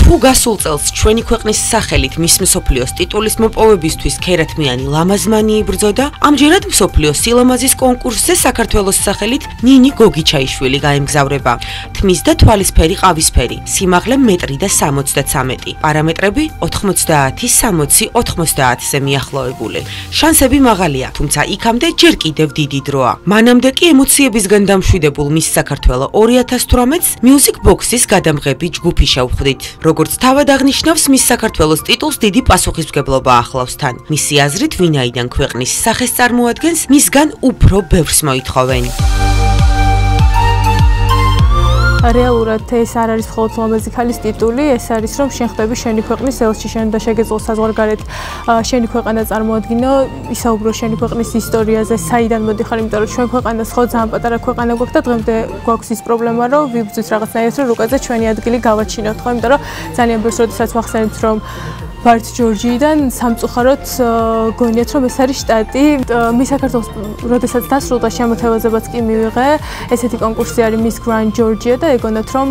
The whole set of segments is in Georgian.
თუ გასულ წელს ჩვენი ქვეყნის სახელით მის მსოფლიოს ტიტულის მოპოვებისთვის ქერათმიანი ლამაზმანი იბრძოდა, ამჯერად მსოფლიოს სილამაზის კონკურსზე საქართველოს სახელით ნინი გოგიჩაიშვილი გაემგზავრება. თმის და თვალისფერი ყავისფერი, სიმაღლე 1.73 მეტრი, პარამეტრები 90-60-90-ზე მიახლოებული. შანსები მაღალია, თუმცა იქამდე ჯერ კიდევ დიდი დროა. მანამდე კი ემოციებისგან დამშვიდებულ მის საქართველო 2018-ს Music Box-ის გადამღები ჯგუფი შევხვდით. როგორც თავად აღნიშნავს, მის საქართველოს ტიტულს დიდი პასუხისმგებლობა ახლავს თან. მისი აზრით, ვინაიდან ქვეყნის სახეს წარმოადგენს, მისგან უფრო ბევრს მოითხოვენ. რეალურად ეს არ არის მხოლოდ ლამაზი ქალის ტიტული, ეს არის რომ შენ ხდები შენი ქვეყნის ელჩი, შენ და შეგეძლო საზღვარგარეთ შენი ქვეყანა წარმოადგინო, ისაუბრო შენი ქვეყნის ისტორიაზე, საიდან მოდიხარ, იმიტომ რომ ჩვენ ქვეყანას ხო ძალიან პატარა ქვეყანა გვაქვს და დღემდე გვაქვს ის პრობლემა, რომ ვიბრძვით რაღაცნაირად, რომ რუკაზე ჩვენი ადგილი გავაჩინოთ, ხო, იმიტომ რომ ძალიან ბევრს როდესაც ვახსენებთ, რომ ვართ ჯორჯიიდან, სამწუხაროდ გონიათ, რომ ეს არის შტატი. მის საქართველოს როდესაც დასრულდა შემოთავაზებაც კი მივიღე. ესეთი კონკურსი არის Miss Grand Georgia და ეგონათ, რომ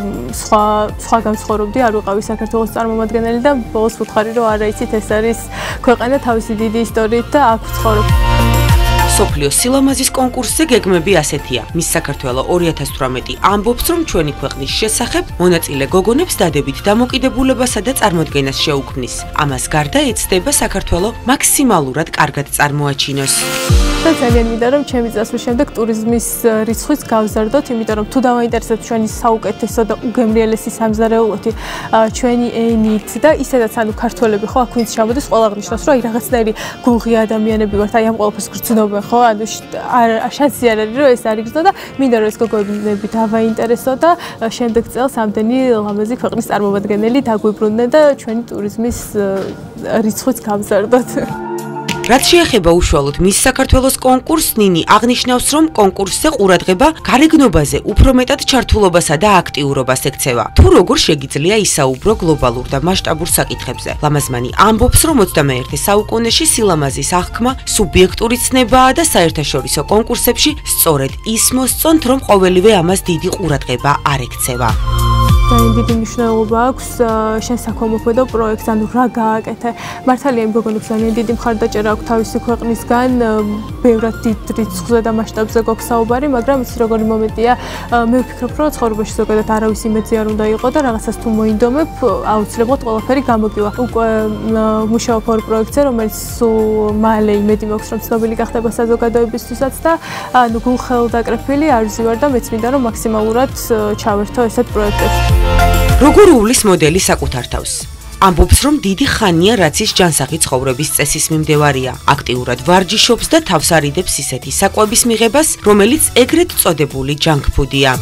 სხვა განცხოვრობდი, არ ვიყავი საქართველოს წარმომადგენელი და ბოლოს ვუთხარი, რომ არა იცით, ეს არის ქვეყანა თავისი დიდი ისტორიით და აქ ვცხოვრობ. მსოფლიოს სილამაზის კონკურსზე გეგმები ასეთია. მის საქართველო 2018 ამბობს, რომ ჩვენი ქვეყნის შესახებ მონაწილე გოგონებს დადებით დამოკიდებულებასა და წარმოდგენას შეუქმნის. ამას გარდა ეცდება საქართველო მაქსიმალურად კარგად წარმოაჩინოს. და ძალიან მინდა რომ ჩემი წასვლის შემდეგ ტურიზმის რიცხვიც გავზარდოთ, იმიტომ რომ თუ დავაინტერესებთ ჩვენი საუკეთესო და უგემრიელესი სამზარეულოთი, ჩვენი ენით და ისედაც ანუ ქართველები ხო აქ ვინც ჩამოდის, ყველა აღნიშნავს, რომ აი რაღაცნაირი გულღია ადამიანები ვართ, აი ამ ყველაფერს გრძნობენ ხო, ანუ შანსი არ არის რომ ეს არ იგრძნო და მინდა რომ ეს გოგოები დავაინტერესო და შემდეგ წელს ამდენი ლამაზი ქვეყნის წარმომადგენელი დაგვიბრუნდნენ და ჩვენი ტურიზმის რიცხვიც გავზარდოთ. რაც შეეხება უშუალოდ მის საქართველოს კონკურსს, ნინი აღნიშნავს, რომ კონკურსზე ყურადღება გარეგნობაზე უფრო მეტად ჩართულობასა და აქტიურობას ექცევა. თუ როგორ შეგიძლია ისაუბრო გლობალურ და მასშტაბურ საკითხებზე. ლამაზმანი ამბობს, რომ 21 საუკუნეში სილამაზის აღქმა სუბიექტური ცნებაა და საერთაშორისო კონკურსებში სწორედ ის მოსწონთ, რომ ყოველივე ამას დიდი ყურადღება არ ექცევა. ძალიან დიდი მნიშვნელობა აქვს შენ საქველმოქმედო პროექტს, ანუ რა გააკეთე. მართალია იმ გოგონებს ძალიან დიდი მხარდაჭერა აქვს თავისი ქვეყნისგან, ბევრად დიდ რიცხვზე და მასშტაბზე გვაქვს საუბარი, მაგრამ ის როგორი მომენტია, მე ვფიქრობ, რომ ცხოვრებაში ზოგადად არავის იმედი არ უნდა იყო და რაღაცას თუ მოინდომებ, აუცილებლად ყველაფერი გამოგივა. უკვე მუშაობ ორ პროექტზე, რომელიც სულ მალე იმედი მაქვს, რომ ცნობილი გახდება საზოგადოებისთვისაც და ანუ გულხელდაკრეფილი არ ვზივარ და მეც მინდა რომ მაქსიმალურად ჩავერთო ესეთ პროექტებს. როგორ უვლის მოდელი საკუთარ თავს? ამბობს, რომ დიდი ხანია რაც ის ჯანსაღი ცხოვრების წესის მიმდევარია. აქტიურად ვარჯიშობს და თავს არიდებს ისეთი საკვების მიღებას, რომელიც ეგრეთ წოდებული ჯანკფუდია.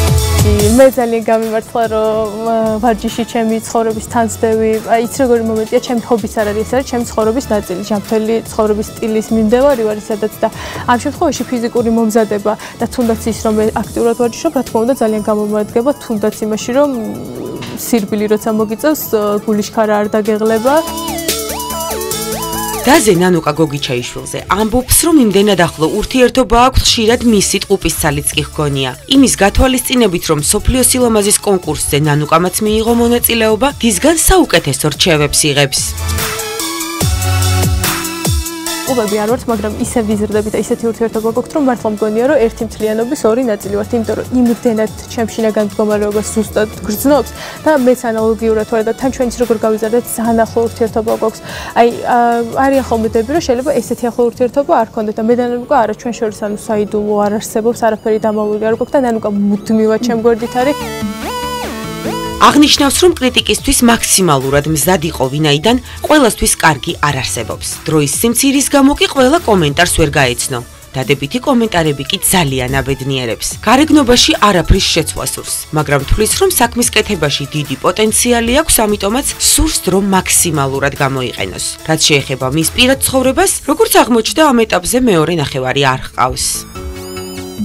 მე ძალიან გამიმართლა, რომ ვარჯიში ჩემი ცხოვრების თანსდევი, აი ის როგორი მომენტია, ჩემი ჰობიც არ არის, ეს არის ჩემი ცხოვრების ნაწილი, ჯანმრთელი ცხოვრების სტილის მიმდევარი ვარ ისედაც და ამ შემთხვევაში ფიზიკური მომზადება და თუნდაც ის რომ აქტიურად ვარჯიშობ, რა თქმა უნდა ძალიან გამომადგება, თუნდაც იმაში რომ სირბილი როცა მოგიწევს, გულიშქარა არ დაგეღლება. დაზე ნანუკა გოგიჩაიშვილზე ამბობს, რომ იმდენად ახლო ურთიერთობა აქვს, ხშირად მისი ტყუპის ცალიც კი ჰგონია. იმის გათვალისწინებით, რომ მსოფლიოს სილამაზის კონკურსზე ნანუკამაც მიიღო მონაწილეობა, დისგან საუკეთესო რჩევებს იღებს. უბები არ ვართ, მაგრამ ისე ვიზრდები და ისეთი ურთიერთობა გვაქვს, რომ მართლა მგონია, რომ ერთი მთლიანობის ორი ნაწილი ვართ, იმიტომ რომ იმდენად ჩემ შინაგან მდგომარეობას ზუსტად გრძნობს და მეც ანალოგიურად ვარ და თან ჩვენიც როგორ გავიზარდეთ, ძალიან ახლო ურთიერთობა გვაქვს. აი არიან ხოლმე დები, რომ შეიძლება ესეთი ახლო ურთიერთობა არ ქონდეთ და მე და ნანუკა არა, ჩვენ შორის ანუ საიდუმლო არ არსებობს, არაფერი დამალული არ გვაქვს და ნანუკა მუდმივად ჩემ გვერდით არის. აღნიშნავს, რომ კრიტიკისთვის მაქსიმალურად მზად იყო, ვინაიდან ყველასთვის კარგი არ არსებობს. დროის სიმცირის გამო კი ყველა კომენტარს ვერ გაეცნო. დადებითი კომენტარები კი ძალიან აბედნიერებს. გარეგნობაში არაფრის შეცვლა სურს, მაგრამ თვლის, რომ საქმის კეთებაში დიდი პოტენციალი აქვს, ამიტომაც სურს დრო მაქსიმალურად გამოიყენოს. რაც შეეხება მის პირად ცხოვრებას, როგორც აღმოჩნდა, ამ ეტაპზე მეორე ნახევარი არ ჰყავს.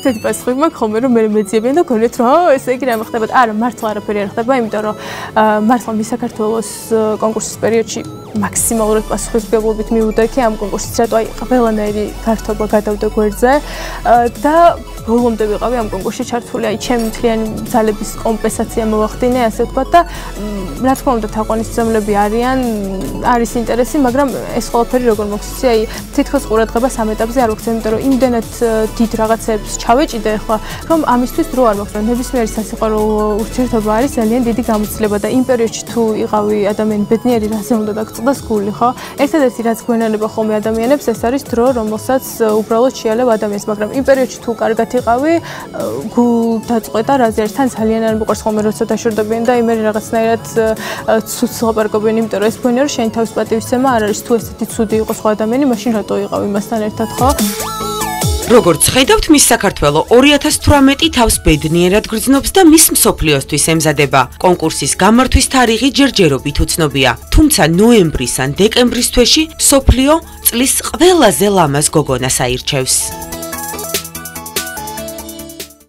ესეთი პასუხი მაქვს ხოლმე რომ მე მეძიებიან და გქონდეთ რომ ესე იგი რა მოხდებოდა. არა, მართლა არაფერი არ ხდება, იმიტომ რომ მართლა მის საქართველოს კონკურსის პერიოდში მაქსიმალურად პასუხისმგებლობით მივუდა ამ კონკურსის რატო აი ყველანაირი გართობა გადავდა გვერდზე და ბოლომდე ვიყავი ამ კონკურსში ჩართული. აი ჩემი მთლიანი ძალების კომპენსაცია მოვახდინე, ასე ვთქვათ და რა თქმა უნდა თაყვანისმცემლები არის ინტერესი, მაგრამ ეს ყველაფერი როგორ მოხსნი, აი თითქოს ყურადღებას ამ ეტაპზე არ მოხსნი, იმიტომ რომ იმდენად დიდ რაღაცებს ჩავეჭიდე ახლა, რომ ამისთვის დრო არ მოხსნა. ნებისმიერი სასიყვარულო ურთიერთობა არის ძალიან დიდი გამოცდილება და იმ პერიოდში თუ იყავი ადამიანი ბედნიერი, რაზე უნდა დაგწყდეს გული, ხო? ერთადერთი რაც გვენანება ხოლმე ადამიანებს, ეს არის დრო, რომელსაც უბრალოდ შეალევ ადამიანს, მაგრამ იმ პერიოდში თუ კარგად იყავი, გულდაწყვეტა რაზე არის, თან ძალიან არ მიყვარს ხოლმე როცა დაშორდებიან და იმერი რაღაცნაირად ცუდს ლაპარაკობენ, იმიტომ რომ ეს მგონია რომ შენი თავის პატივისცემა არ არის, თუ ესეთი ცუდი იყო სხვა ადამიანი, მაშინ რატო იყავ იმასთან ერთად, ხო? როგორც ხედავთ, მის საქართველო 2018 თავს ბედნიერად გრძნობს და მის მსოფლიოსთვის ემზადება. კონკურსის გამართვის თარიღი ჯერჯერობით უცნობია, თუმცა ნოემბრის ან დეკემბრის თვეში მსოფლიო წლის ყველაზე ლამაზ გოგონას აირჩევს.